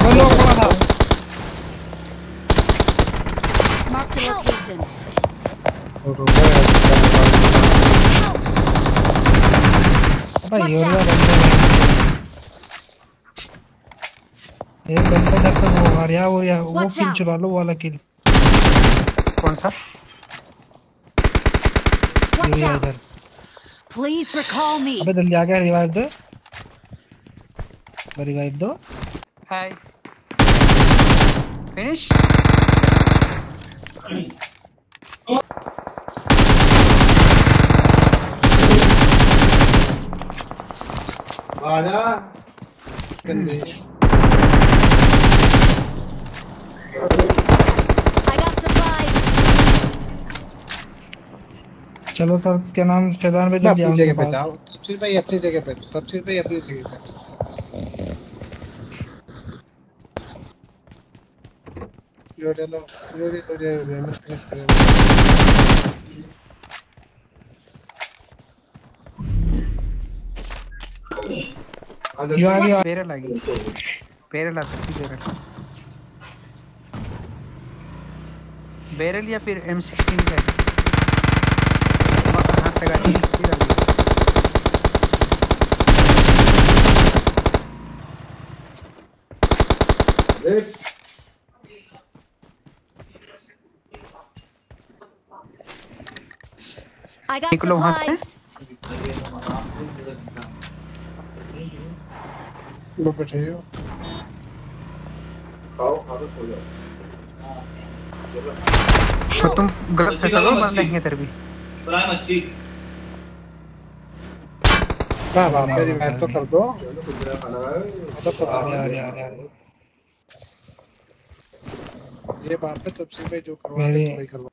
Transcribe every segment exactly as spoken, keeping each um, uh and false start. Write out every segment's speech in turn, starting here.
वो लोग पड़ा था। Mark the location. अबे ये वाला बंदा ये बंदा जब तक वो आ रहा वो या वो किल चुरा लो वाला किल। कौन सा? Watch out. Please recall me. अबे जल्दी आ गया रिवाइव दो रिवाइव दो। Hi finish. आजा गंदे। I got supplies. चलो सर क्या नाम फैजान भाई जल्दी अपनी जगह पे जाओ। तफसीर भाई अपनी जगह पे तफसीर भाई अपनी जगह पे। यो ले लो यो ले यो ले मैं फिनिश करेंगे। यो आ गया। पेरे लगी पेरे लगा पेरे बैरल या फिर एम सिक्सटीन का हाथ लगा दी I got supplies. लो बैठियो। खाओ खा दो सो जाओ। तो तुम गलत फैसला लो बंद लेंगे तेरे भी। बुलाए मच्छी। ना बाप मेरी मैप तो कर दो। चलो कुछ खाना है। मतलब तो आ रहा आ रहा ये बाप पे तफसीर भाई जो करवा रहे हैं वही करवा।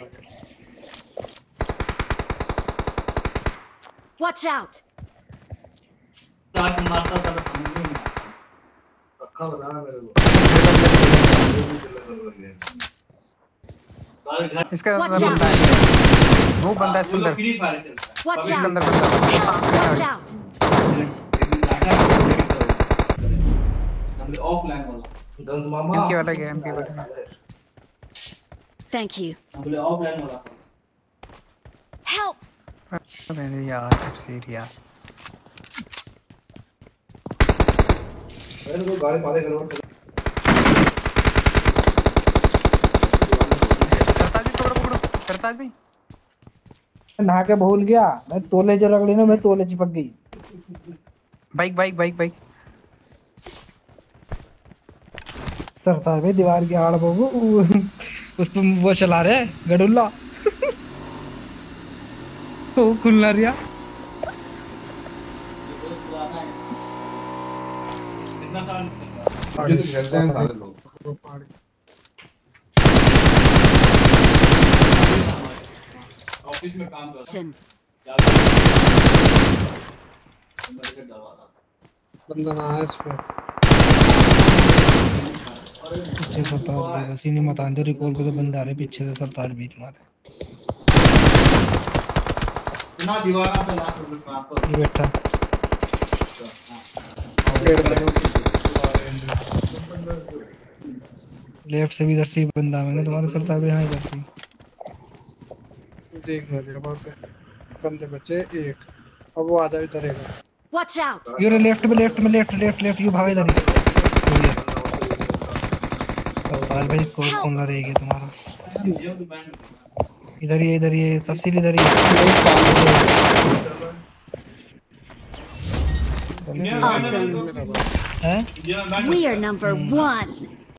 Watch out. चाट मारता था समझ नहीं अक्खा बना मेरे को। इसका बंदा है वो बंदा सुंदर Watch इसके out. अंदर बंदा Watch out. हमने ऑफलाइन वाला गंज मामा एमके वाला गया एमके वाला Thank you. हमने ऑफलाइन वाला Help. अरे यार तफसीर यार मेरे को गाड़ी पाले करो। सरताज भी पकड़ो पकड़ो सरताज भी नहा के भूल गया मैं तोले जो रगड़ी ना मैं तोले चिपक गई। Bike bike bike bike Sartaj भाई दीवार की आड़ बाबू उस पे वो चला रहे गडुल्ला वो खुलना रिया कितना साल मुझे तो खेलते हैं सारे लोग। ऑफिस में काम कर Action. बंदा ना है इस पे। पीछे सरताज भाई बस ही नहीं मत आंदे रिकॉल पे तो बंदा आ रहे पीछे से सरताज बीच मारे। ना दीवार पे ना काम कर ये बैठा लेफ्ट से भी इधर से बंदा मैंने तुम्हारे सरताज भाई यहाँ इधर से देख ले वहां पे बंदे बचे एक अब वो आधा इधर है। Watch out. ये लेफ्ट में लेफ्ट में लेफ्ट लेफ्ट लेफ्ट यू भाग इधर सरताज भाई को कौन रहेगा तुम्हारा इधर ही इधर ही तफसील इधर ही Awesome. हैं We are number one.